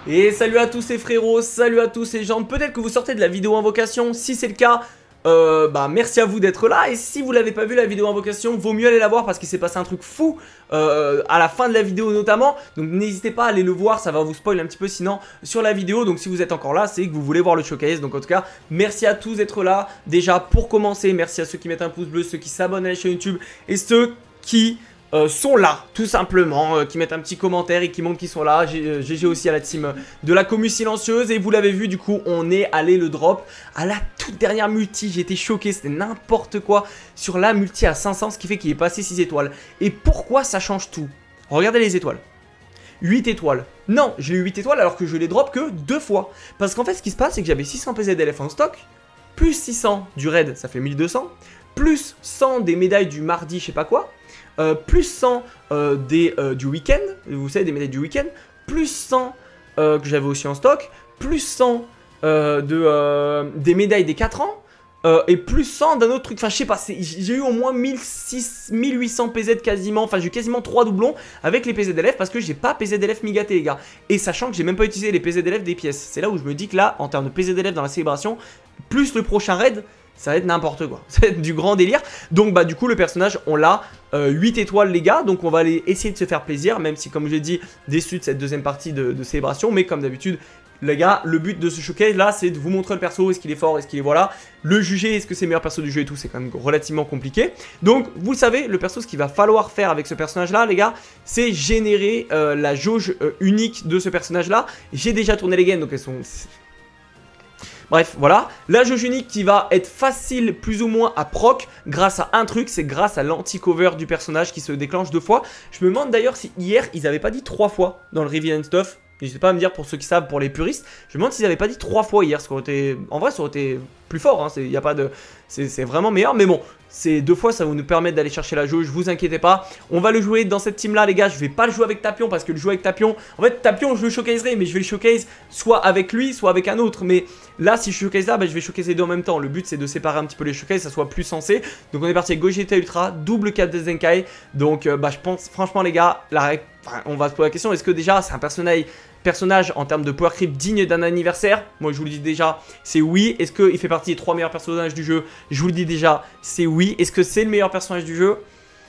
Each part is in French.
Et salut à tous les frérots, salut à tous les gens. Peut-être que vous sortez de la vidéo invocation. Si c'est le cas, merci à vous d'être là. Et si vous l'avez pas vu la vidéo invocation, vaut mieux aller la voir parce qu'il s'est passé un truc fou à la fin de la vidéo notamment. Donc n'hésitez pas à aller le voir, ça va vous spoil un petit peu sinon sur la vidéo. Donc si vous êtes encore là, c'est que vous voulez voir le showcase. Donc en tout cas, merci à tous d'être là. Déjà pour commencer, merci à ceux qui mettent un pouce bleu, ceux qui s'abonnent à la chaîne YouTube et ceux qui sont là, tout simplement, qui mettent un petit commentaire et qui montrent qu'ils sont là. GG aussi à la team de la commu silencieuse. Et vous l'avez vu, du coup, on est allé le drop à la toute dernière multi. J'ai été choqué, c'était n'importe quoi sur la multi à 500, ce qui fait qu'il est passé 6 étoiles. Et pourquoi ça change tout? Regardez les étoiles. 8 étoiles. Non, j'ai eu 8 étoiles alors que je les drop que 2 fois. Parce qu'en fait, ce qui se passe, c'est que j'avais 600 PZLF en stock, plus 600 du raid, ça fait 1200, plus 100 des médailles du mardi, je sais pas quoi. Plus 100 du week-end, vous savez, des médailles du week-end, plus 100 que j'avais aussi en stock, plus 100 des médailles des 4 ans, et plus 100 d'un autre truc, enfin je sais pas, j'ai eu au moins 1800 PZ quasiment, enfin j'ai eu quasiment 3 doublons avec les PZLF parce que j'ai pas PZLF migaté les gars, et sachant que j'ai même pas utilisé les PZLF des pièces, c'est là où je me dis que là, en termes de PZLF dans la célébration, plus le prochain raid, ça va être n'importe quoi, ça va être du grand délire. Donc bah du coup le personnage on l'a 8 étoiles les gars. Donc on va aller essayer de se faire plaisir. Même si comme je l'ai dit, déçu de cette deuxième partie de célébration. Mais comme d'habitude les gars, le but de ce showcase là c'est de vous montrer le perso. Est-ce qu'il est fort, est-ce qu'il est voilà. Le juger, est-ce que c'est le meilleur perso du jeu et tout. C'est quand même relativement compliqué. Donc vous le savez, le perso, ce qu'il va falloir faire avec ce personnage là les gars, c'est générer la jauge unique de ce personnage là. J'ai déjà tourné les games donc elles sont... Bref, voilà, la jauge unique qui va être facile plus ou moins à proc grâce à un truc, c'est grâce à l'anti-cover du personnage qui se déclenche 2 fois. Je me demande d'ailleurs si hier, ils n'avaient pas dit 3 fois dans le Reveal and Stuff. N'hésitez pas à me dire pour ceux qui savent, pour les puristes. Je me demande s'ils n'avaient pas dit 3 fois hier, ce qui aurait été... En vrai, ça aurait été plus fort, hein. Y a pas de... C'est vraiment meilleur, mais bon, ces 2 fois, ça va nous permettre d'aller chercher la jauge, vous inquiétez pas. On va le jouer dans cette team-là, les gars. Je vais pas le jouer avec Tapion, parce que le jouer avec Tapion... En fait, Tapion, je le showcaserai, mais je vais le showcase soit avec lui, soit avec un autre. Mais là, si je showcase là, bah, je vais showcase les deux en même temps. Le but, c'est de séparer un petit peu les showcases, ça soit plus sensé. Donc, on est parti avec Gogeta Ultra, double 4 de Zenkai. Donc, bah, je pense, franchement, les gars, on va se poser la question, est-ce que déjà, c'est un personnage en termes de power creep digne d'un anniversaire? Moi je vous le dis déjà, c'est oui. Est-ce qu'il fait partie des 3 meilleurs personnages du jeu? Je vous le dis déjà, c'est oui. Est-ce que c'est le meilleur personnage du jeu?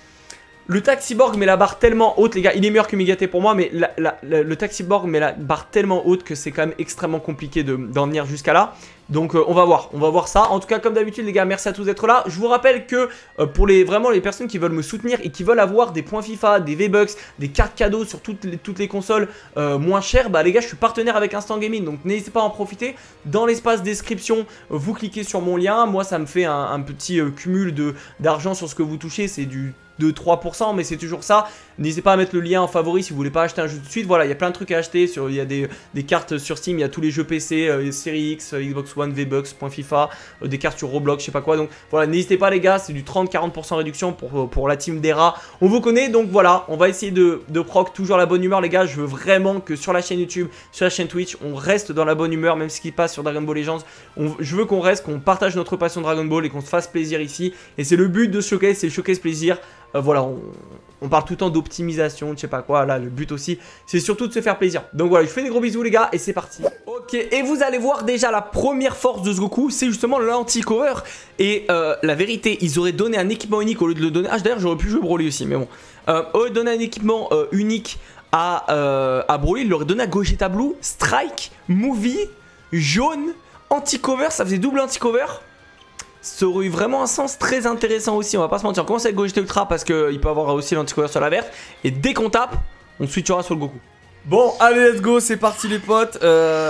Le Taxiborg met la barre tellement haute, les gars, il est meilleur que Migaté pour moi, mais le Taxiborg met la barre tellement haute que c'est quand même extrêmement compliqué d'en venir jusqu'à là. Donc on va voir ça. En tout cas, comme d'habitude, les gars, merci à tous d'être là. Je vous rappelle que pour vraiment les personnes qui veulent me soutenir et qui veulent avoir des points FIFA, des V-Bucks, des cartes cadeaux sur toutes les consoles moins chères, bah les gars, je suis partenaire avec Instant Gaming, donc n'hésitez pas à en profiter. Dans l'espace description, vous cliquez sur mon lien. Moi, ça me fait un petit cumul d'argent sur ce que vous touchez, c'est de 3%, mais c'est toujours ça. N'hésitez pas à mettre le lien en favori si vous voulez pas acheter un jeu tout de suite. Voilà, il y a plein de trucs à acheter. Il y a des cartes sur Steam, il y a tous les jeux PC, Series X, Xbox One, V-Bucks, Point FIFA, des cartes sur Roblox, je sais pas quoi. Donc voilà, n'hésitez pas les gars, c'est du 30-40% réduction pour la team des rats. On vous connaît, donc voilà, on va essayer de proc toujours la bonne humeur les gars. Je veux vraiment que sur la chaîne YouTube, sur la chaîne Twitch, on reste dans la bonne humeur, même ce qui passe sur Dragon Ball Legends. Je veux qu'on reste, qu'on partage notre passion Dragon Ball et qu'on se fasse plaisir ici. Et c'est le but de ce showcase, c'est le showcase plaisir. Voilà, on parle tout le temps d'optimisation, je sais pas quoi, là le but aussi c'est surtout de se faire plaisir. Donc voilà, je fais des gros bisous les gars et c'est parti. Ok, et vous allez voir déjà la première force de ce Goku, c'est justement l'anti-cover. Et la vérité, ils auraient donné un équipement unique au lieu de le donner... Ah d'ailleurs j'aurais pu jouer Broly aussi, mais bon. Au lieu de donner un équipement unique à Broly, ils l'auraient donné à Gogeta Blue, Strike, Movie, Jaune, anti-cover, ça faisait double anti-cover. Ça aurait eu vraiment un sens très intéressant aussi, on va pas se mentir. On commence avec Gogeta Ultra parce qu'il peut avoir aussi l'anti-cover sur la verte. Et dès qu'on tape, on switchera sur le Goku. Bon, allez, let's go, c'est parti les potes.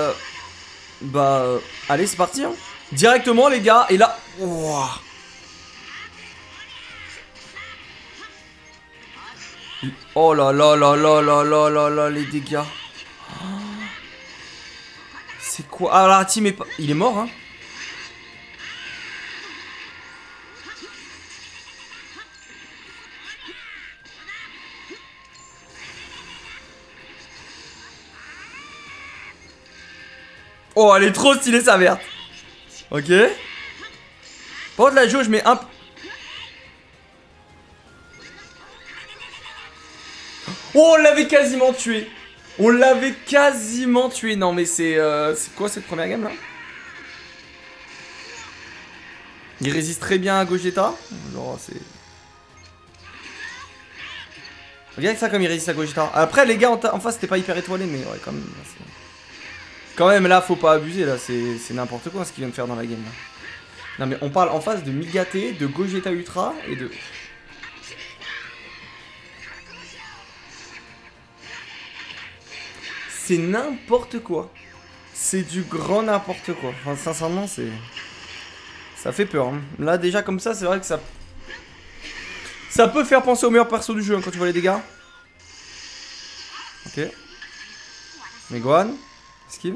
Allez, c'est parti. Hein. Directement les gars, et là... Wow. Oh là là là là là là là là, les dégâts. C'est quoi? Ah la team est pas... Il est mort, hein. Oh, elle est trop stylée sa verte. Ok. Par contre, la jauge, je mets un... Oh, on l'avait quasiment tué. On l'avait quasiment tué. Non mais c'est quoi cette première game là? Il résiste très bien à Gogeta. Genre c'est... Regarde ça comme il résiste à Gogeta. Après les gars en face c'était pas hyper étoilé mais ouais quand même. Quand même là faut pas abuser là. C'est n'importe quoi ce qu'il vient de faire dans la game là. Non mais on parle en face de Migate, de Gogeta Ultra et de... C'est n'importe quoi. C'est du grand n'importe quoi. Enfin, sincèrement, c'est... Ça fait peur. Hein. Là, déjà, comme ça, c'est vrai que ça... Ça peut faire penser au meilleur perso du jeu, hein, quand tu vois les dégâts. Ok. Meguan. Esquive.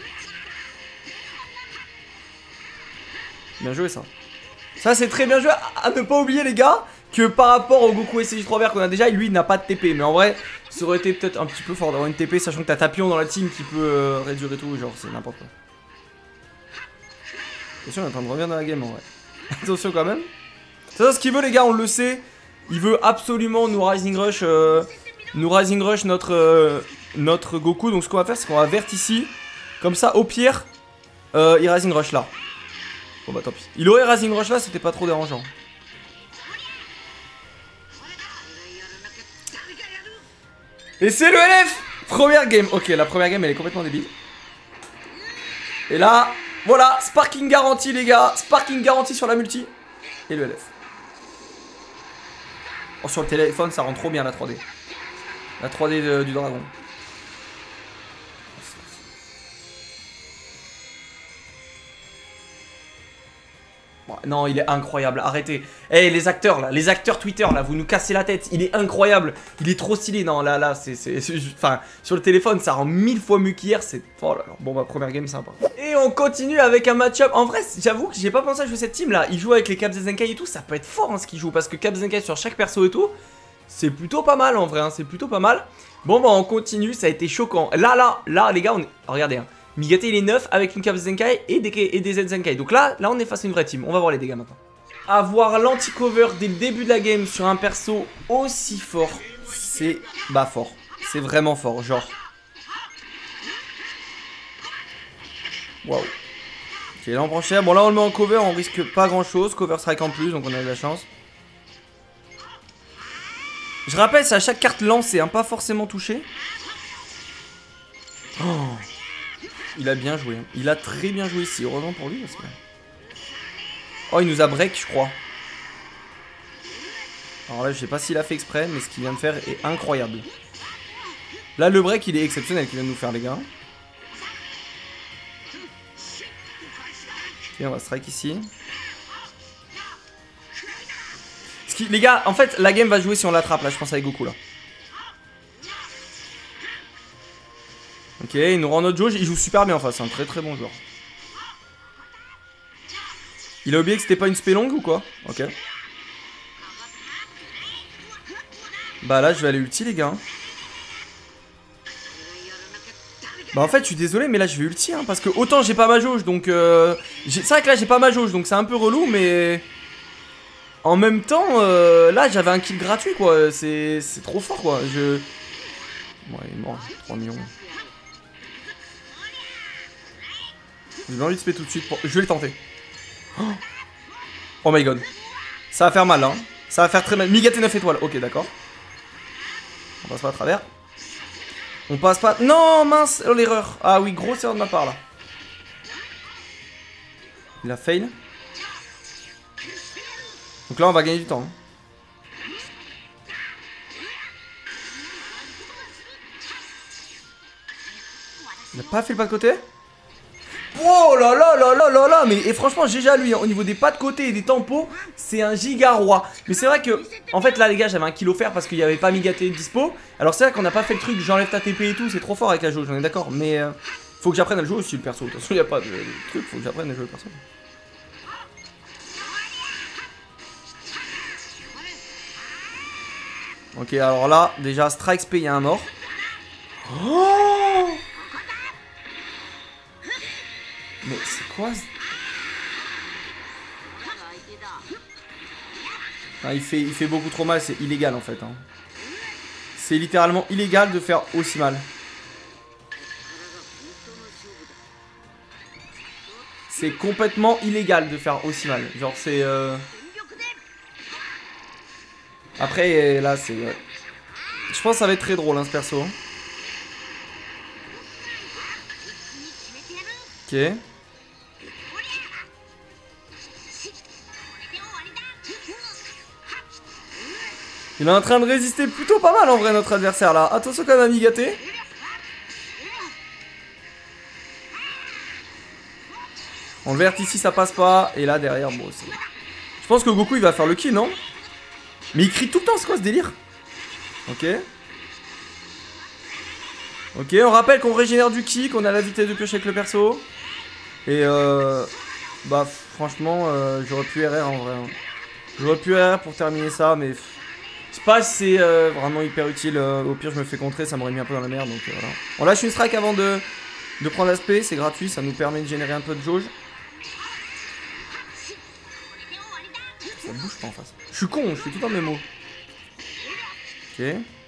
Bien joué, ça. Ça, c'est très bien joué. À ne pas oublier, les gars, que par rapport au Goku SCJ3 vert qu'on a déjà, lui, il n'a pas de TP. Mais en vrai... Ça aurait été peut-être un petit peu fort d'avoir une TP, sachant que t'as Tapion dans la team qui peut réduire et tout, genre c'est n'importe quoi. Attention, on est en train de revenir dans la game en vrai. Attention quand même. C'est ça ce qu'il veut les gars, on le sait. Il veut absolument nous Rising Rush notre Goku. Donc ce qu'on va faire, c'est qu'on va vert ici. Comme ça, au pire, il Rising Rush là. Bon bah tant pis. Il aurait Rising Rush là, c'était pas trop dérangeant. Et c'est le LF. Première game. Ok, la première game elle est complètement débile. Et là, voilà, sparking garanti les gars. Sparking garanti sur la multi. Et le LF. Oh, sur le téléphone ça rend trop bien la 3D. La 3D du dragon. Non, il est incroyable, arrêtez. Eh, hey, les acteurs là, les acteurs Twitter là, vous nous cassez la tête. Il est incroyable, il est trop stylé. Non, là, c'est. Enfin, sur le téléphone, ça rend 1000 fois mieux qu'hier. C'est. Oh là là. Bon, bah, première game, sympa. Et on continue avec un match-up. En vrai, j'avoue que j'ai pas pensé à jouer cette team là. Il joue avec les Cap Zenkai et tout. Ça peut être fort hein, ce qu'il joue. Parce que Cap Zenkai sur chaque perso et tout, c'est plutôt pas mal en vrai. Hein, c'est plutôt pas mal. Bon, bah, on continue. Ça a été choquant. Là, les gars, on est. Oh, regardez, hein. Migate il est 9 avec une Cap Zenkai et des Z Zenkai. Donc là on est face à une vraie team. On va voir les dégâts maintenant. Avoir l'anti-cover dès le début de la game sur un perso aussi fort, c'est bah fort. C'est vraiment fort, genre. Waouh. Ok, là on prend cher. Bon là on le met en cover, on risque pas grand chose. Cover strike en plus, donc on a de la chance. Je rappelle, c'est à chaque carte lancée, hein, pas forcément touché. Oh. Il a bien joué. Il a très bien joué ici. Heureusement pour lui. Parce que... Oh, il nous a break, je crois. Alors là, je sais pas s'il a fait exprès, mais ce qu'il vient de faire est incroyable. Là, le break, il est exceptionnel qu'il vient de nous faire, les gars. Ok, on va strike ici. Les gars, en fait, la game va jouer si on l'attrape, là, je pense, avec Goku, là. Ok, il nous rend notre jauge, il joue super bien en face, un très très bon joueur. Il a oublié que c'était pas une spé longue ou quoi? Ok. Bah là je vais aller ulti les gars. Bah en fait je suis désolé mais là je vais ulti hein, parce que autant j'ai pas ma jauge donc c'est vrai que là j'ai pas ma jauge donc c'est un peu relou mais... En même temps là j'avais un kill gratuit quoi, c'est trop fort quoi. Ouais il est mort, 3 millions. J'ai envie de spé tout de suite. Je vais le tenter. Oh my god. Ça va faire mal hein. Ça va faire très mal. Migate 9 étoiles. Ok d'accord. On passe pas à travers. On passe pas... Non mince. Oh l'erreur. Ah oui grosse erreur de ma part là. Il a fail. Donc là on va gagner du temps hein. Il a pas fait le pas de côté? Oh là là là là là là. Mais et franchement GG à lui hein. Au niveau des pas de côté et des tempos, c'est un giga roi. Mais c'est vrai que en fait là les gars j'avais un kill offert parce qu'il n'y avait pas Migate dispo. Alors c'est vrai qu'on n'a pas fait le truc j'enlève ta TP et tout. C'est trop fort avec la jauge, j'en ai d'accord. Mais faut que j'apprenne à le jouer aussi le perso. De toute façon il n'y a pas de truc, faut que j'apprenne à jouer le perso. Ok alors là déjà strike spé il y a un mort. Oh mais c'est quoi ah, il fait beaucoup trop mal, c'est illégal en fait hein. C'est littéralement illégal de faire aussi mal. c'est complètement illégal de faire aussi mal. Genre c'est... Après là c'est... Je pense que ça va être très drôle hein, ce perso. Ok. Il est en train de résister plutôt pas mal en vrai notre adversaire là. Attention quand même à Migaté. En vert ici ça passe pas. Et là derrière bon c'est... Je pense que Goku il va faire le kill non? Mais il crie tout le temps c'est quoi ce délire? Ok. Ok on rappelle qu'on régénère du ki, qu'on a la vitesse de pioche avec le perso. Et bah franchement j'aurais pu RR en vrai hein. J'aurais pu RR pour terminer ça mais... Je sais pas si c'est vraiment hyper utile. Au pire je me fais contrer, ça m'aurait mis un peu dans la merde donc voilà. On lâche une strike avant de prendre l'aspect, c'est gratuit, ça nous permet de générer un peu de jauge. Ça bouge pas en face. Je suis con, je fais tout dans mes mots. Ok.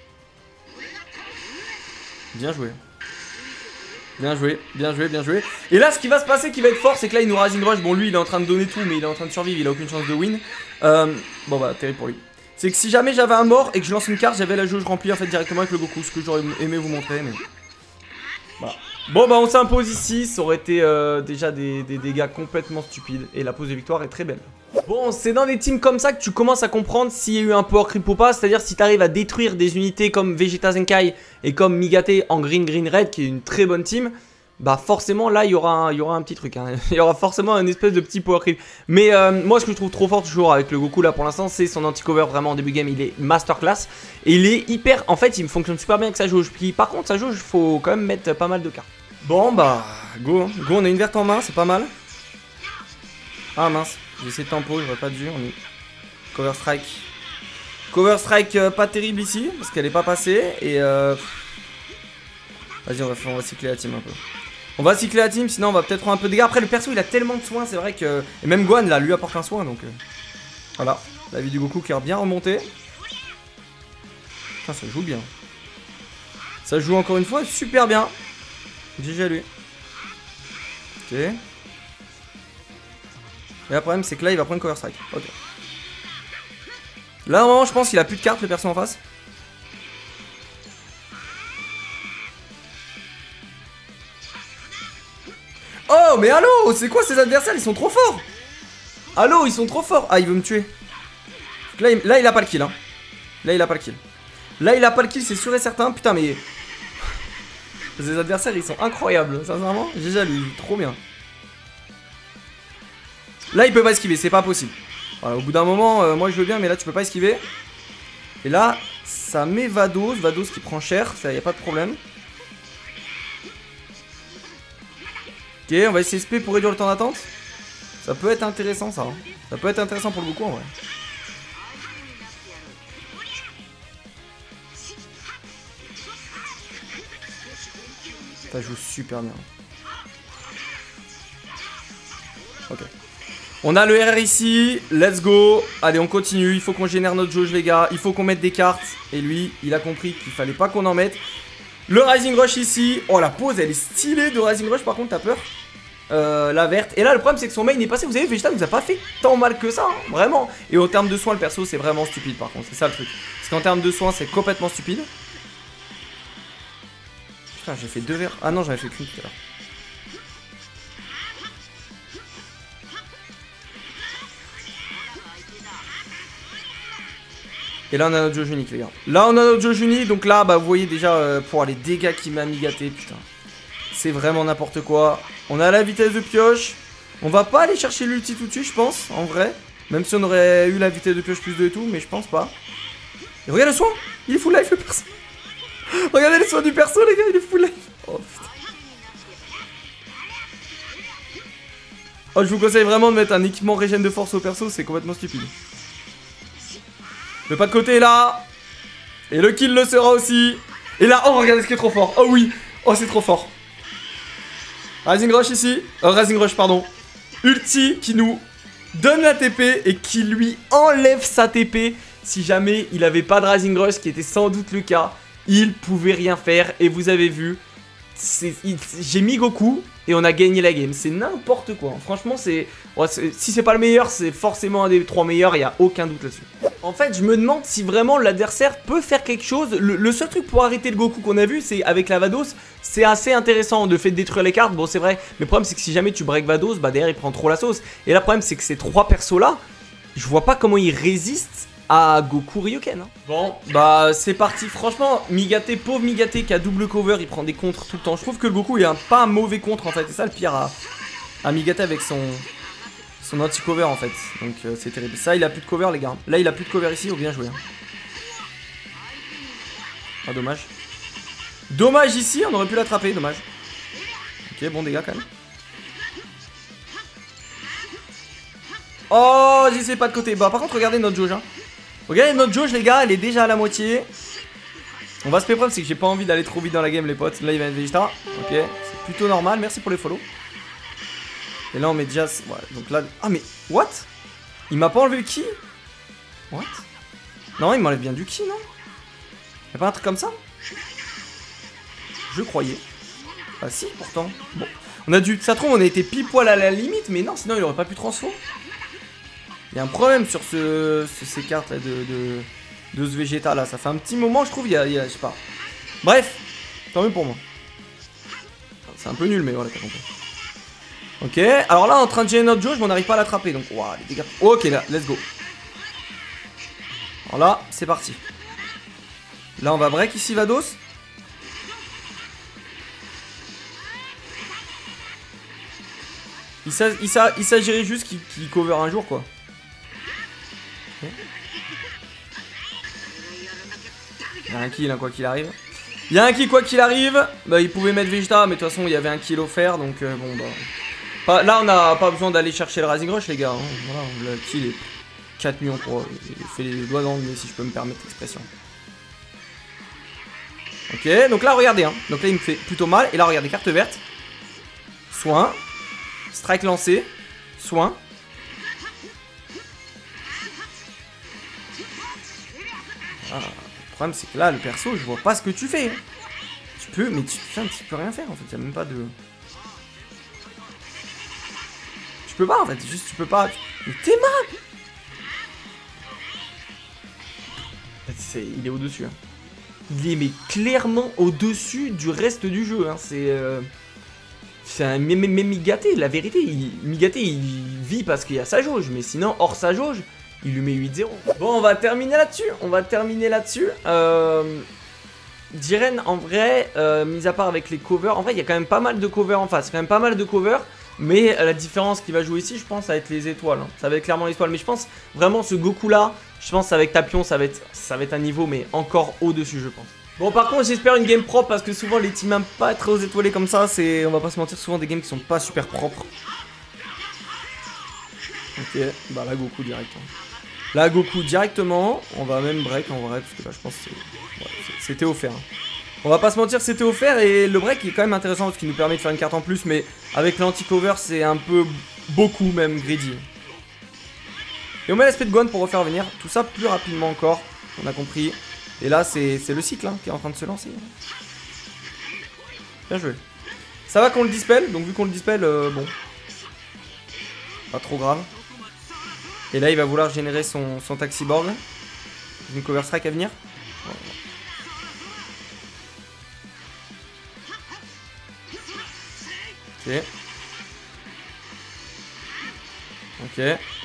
Bien joué. Bien joué, bien joué, bien joué. Et là ce qui va se passer qui va être fort c'est que là il nous Rising Rush. Bon lui il est en train de donner tout mais il est en train de survivre, il a aucune chance de win. Bon bah terrible pour lui. C'est que si jamais j'avais un mort et que je lance une carte, j'avais la jauge remplie en fait directement avec le Goku. Ce que j'aurais aimé vous montrer mais... Voilà. Bon bah on s'impose ici, ça aurait été déjà des dégâts complètement stupides. Et la pose de victoire est très belle. Bon c'est dans des teams comme ça que tu commences à comprendre s'il y a eu un power creep ou pas. C'est-à-dire si tu arrives à détruire des unités comme Vegeta Zenkai et comme Migaté en green green red qui est une très bonne team. Bah forcément là il y aura un petit truc hein. Il y aura forcément un espèce de petit power creep. Mais moi ce que je trouve trop fort toujours avec le Goku là pour l'instant c'est son anti-cover. Vraiment en début de game il est masterclass. Et il est hyper, en fait il me fonctionne super bien avec sa jauge. Puis par contre sa jauge il faut quand même mettre pas mal de cartes. Bon bah go, go on a une verte en main c'est pas mal. Ah mince j'ai essayé de tempo j'aurais pas dû. On est... Cover strike. Cover strike pas terrible ici parce qu'elle est pas passée. Et vas-y on va cycler la team un peu. On va cycler la team, sinon on va peut-être prendre un peu de dégâts. Après le perso il a tellement de soins, c'est vrai que... Et même Gohan là, lui apporte un soin donc... Voilà, la vie du Goku qui est bien remontée. Putain ça joue bien. Ça joue encore une fois super bien. GG à lui. Ok. Et le problème c'est que là il va prendre cover strike. Ok. Là au moment je pense qu'il a plus de cartes le perso en face. Oh mais allô, c'est quoi ces adversaires? Ils sont trop forts. Allô, ils sont trop forts. Ah il veut me tuer. Là il a pas le kill hein. Là il a pas le kill. Là il a pas le kill c'est sûr et certain. Putain mais ces adversaires ils sont incroyables. Sincèrement GG à lui, trop bien. Là il peut pas esquiver, c'est pas possible. Voilà, au bout d'un moment moi je veux bien mais là tu peux pas esquiver. Et là ça met Vados qui prend cher, ça y a pas de problème. Ok, on va essayer SP pour réduire le temps d'attente. Ça peut être intéressant ça hein. Ça peut être intéressant pour le Goku en vrai. Ça joue super bien. Ok. On a le RR ici, let's go. Allez on continue, il faut qu'on génère notre jauge les gars. Il faut qu'on mette des cartes. Et lui, il a compris qu'il fallait pas qu'on en mette. Le Rising Rush ici. Oh la pose elle est stylée de Rising Rush par contre t'as peur. La verte. Et là le problème c'est que son main est passé. Vous avez vu Vegeta nous a pas fait tant mal que ça hein, vraiment. Et en termes de soins le perso c'est vraiment stupide par contre. C'est ça le truc. Parce qu'en termes de soins c'est complètement stupide. Putain j'ai fait 2 verres. Ah non j'en avais fait qu'une tout à l'heure. Et là on a notre jauge unique les gars. Là on a notre jauge unique. Donc là bah vous voyez déjà pour les dégâts qu'il m'a migaté. Putain. C'est vraiment n'importe quoi. On a la vitesse de pioche. On va pas aller chercher l'ulti tout de suite je pense. En vrai. Même si on aurait eu la vitesse de pioche plus 2 et tout. Mais je pense pas. Et regarde le soin. Il est full life le perso. Regardez les soins du perso les gars. Il est full life. Oh putain. Oh je vous conseille vraiment de mettre un équipement régène de force au perso. C'est complètement stupide. Le pas de côté est là. Et le kill le sera aussi. Et là, oh regardez ce qui est trop fort. Oh oui. Oh c'est trop fort. Rising Rush ici. Rising Rush pardon. Ulti qui nous donne la TP et qui lui enlève sa TP. Si jamais il avait pas de Rising Rush, qui était sans doute le cas, il pouvait rien faire. Et vous avez vu, j'ai mis Goku et on a gagné la game. C'est n'importe quoi. Franchement, si c'est pas le meilleur, c'est forcément un des 3 meilleurs. Il n'y a aucun doute là-dessus. En fait, je me demande si vraiment l'adversaire peut faire quelque chose. Le seul truc pour arrêter le Goku qu'on a vu, c'est avec la Vados. C'est assez intéressant de fait de détruire les cartes. Bon, c'est vrai. Mais le problème, c'est que si jamais tu break Vados, bah derrière, il prend trop la sauce. Et là, le problème, c'est que ces 3 persos-là, je vois pas comment ils résistent à Goku Ryoken. Hein. Bon, bah c'est parti. Franchement, Migate, pauvre Migate qui a double cover, il prend des contres tout le temps. Je trouve que le Goku, il est pas un mauvais contre en fait. C'est ça le pire à Migate avec son anti-cover en fait. Donc c'est terrible. Ça, il a plus de cover les gars. Là, il a plus de cover ici, oh bien joué. Hein. Ah, dommage. Dommage ici, on aurait pu l'attraper, dommage. Ok, bon dégâts quand même. Oh, j'essaie pas de côté. Bah par contre, regardez notre jauge. Hein. Regardez notre jauge les gars, elle est déjà à la moitié. On va se prendre, c'est que j'ai pas envie d'aller trop vite dans la game les potes. Là il va être Vegeta. Ok, c'est plutôt normal, merci pour les follow. Et là on met déjà... Ouais, donc là... Ah mais... What? Il m'a pas enlevé le ki? What? Non, il m'enlève bien du ki, non? Y'a pas un truc comme ça? Je croyais. Ah si, pourtant. Bon. On a dû... Ça trouve, on a été pile poil à la limite, mais non, sinon il aurait pas pu transfo. Il y a un problème sur ces cartes là de ce Vegeta là. Ça fait un petit moment, je trouve. Je sais pas. Bref, tant mieux pour moi. C'est un peu nul, mais voilà, t'as compris. Ok, alors là, en train de gérer notre jauge, mais on n'arrive pas à l'attraper. Donc, waouh, les dégâts. Ok, là, let's go. Alors là, c'est parti. Là, on va break ici, Vados. Il s'agirait juste qu'il cover un jour, quoi. Il y a un kill hein, quoi qu'il arrive. Il y a un kill quoi qu'il arrive. Bah il pouvait mettre Vegeta mais de toute façon il y avait un kill offert donc bon bah. Là on n'a pas besoin d'aller chercher le Rising Rush les gars. Hein. Voilà, le kill est 4 millions pour il fait les doigts dans le nez si je peux me permettre l'expression. Ok donc là regardez hein. Donc là il me fait plutôt mal. Et là regardez carte verte. Soin. Strike lancé. Soin. Ah. Le problème c'est que là le perso je vois pas ce que tu fais. Tu peux mais tu peux rien faire en fait, y a même pas de... Tu peux pas en fait, juste tu peux pas... Mais t'es mal. Il est au-dessus hein. Il est mais clairement au-dessus du reste du jeu hein. C'est un Migate, la vérité, Migate il vit parce qu'il y a sa jauge, mais sinon hors sa jauge il lui met 8-0. Bon, on va terminer là-dessus. Jiren, en vrai, mis à part avec les covers, en vrai, il y a quand même pas mal de covers en face. Mais la différence qui va jouer ici, je pense, ça va être les étoiles. Hein. Ça va être clairement les étoiles. Mais je pense vraiment ce Goku-là, je pense avec Tapion, ça va être un niveau, mais encore au-dessus, je pense. Bon, par contre, j'espère une game propre parce que souvent les teams pas trop étoilés comme ça, on va pas se mentir, souvent des games qui sont pas super propres. Ok, bah là Goku direct. Hein. Là Goku directement, on va même break en vrai parce que là je pense que c'était offert. Hein. On va pas se mentir, c'était offert et le break est quand même intéressant parce qu'il nous permet de faire une carte en plus, mais avec l'anti-cover c'est un peu beaucoup même greedy. Et on met l'aspect de Gohan pour refaire venir tout ça plus rapidement encore, on a compris. Et là c'est le cycle hein, qui est en train de se lancer. Bien joué. Ça va qu'on le dispel, donc vu qu'on le dispel, bon. Pas trop grave. Et là il va vouloir générer son Taxiborg. Une cover strike à venir. Ok. Ok.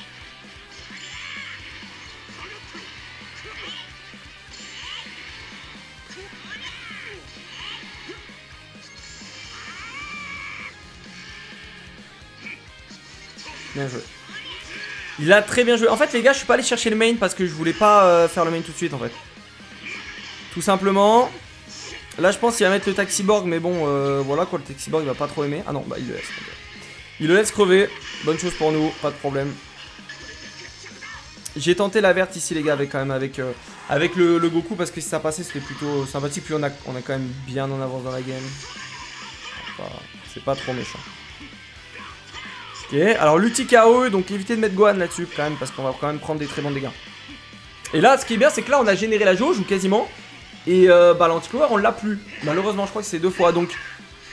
Bien joué. Il a très bien joué. En fait les gars je suis pas allé chercher le main parce que je voulais pas faire le main tout de suite en fait. Tout simplement. Là je pense qu'il va mettre le Taxiborg mais bon voilà quoi, le Taxiborg il va pas trop aimer. Ah non bah il le laisse. Il le laisse crever. Bonne chose pour nous, pas de problème. J'ai tenté la verte ici les gars avec le Goku parce que si ça passait c'était plutôt sympathique. Puis on a quand même bien en avance dans la game. C'est pas trop méchant. Ok, alors l'ulti KO, donc évitez de mettre Gohan là-dessus quand même parce qu'on va quand même prendre des très bons dégâts. Et là ce qui est bien c'est que là on a généré la jauge ou quasiment. Et bah l'anti-cover on l'a plus. Malheureusement je crois que c'est 2 fois. Donc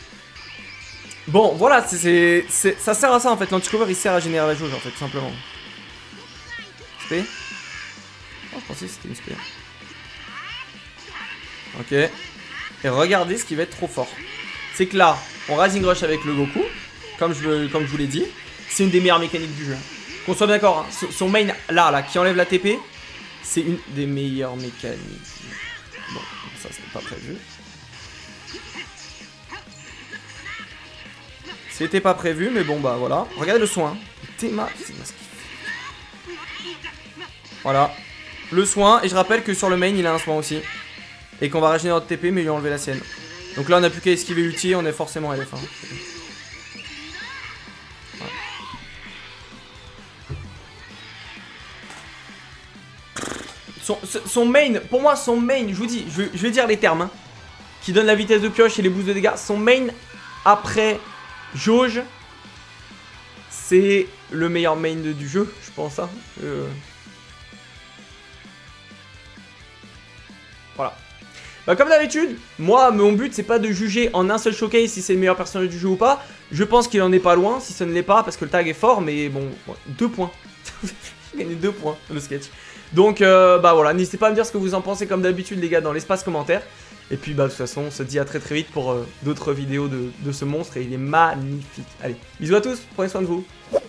Bon, voilà, ça sert à ça en fait. L'anti-cover il sert à générer la jauge en fait, tout simplement. Spé. Oh, je pensais que c'était une spé. Ok. Et regardez ce qui va être trop fort. C'est que là, on Rising Rush avec le Goku, comme je vous l'ai dit. C'est une des meilleures mécaniques du jeu. Qu'on soit d'accord, hein. Son main là, qui enlève la TP, c'est une des meilleures mécaniques. Bon, ça c'était pas prévu. C'était pas prévu, mais bon bah voilà. Regardez le soin. Théma. Voilà. Le soin, et je rappelle que sur le main il a un soin aussi. Et qu'on va régénérer notre TP mais lui enlever la sienne. Donc là on a plus qu'à esquiver l'ulti, on est forcément LF. Hein. Son main, pour moi son main, je vous dis, je vais dire les termes, hein, qui donne la vitesse de pioche et les boosts de dégâts. Son main après jauge, c'est le meilleur main du jeu, je pense. Hein. Voilà. Bah comme d'habitude, moi mon but c'est pas de juger en un seul showcase si c'est le meilleur personnage du jeu ou pas. Je pense qu'il en est pas loin, si ça ne l'est pas, parce que le tag est fort, mais bon, ouais, 2 points. J'ai gagné 2 points le sketch. Donc bah voilà, n'hésitez pas à me dire ce que vous en pensez comme d'habitude les gars dans l'espace commentaire. Et puis bah de toute façon on se dit à très très vite pour d'autres vidéos de ce monstre et il est magnifique. Allez, bisous à tous, prenez soin de vous.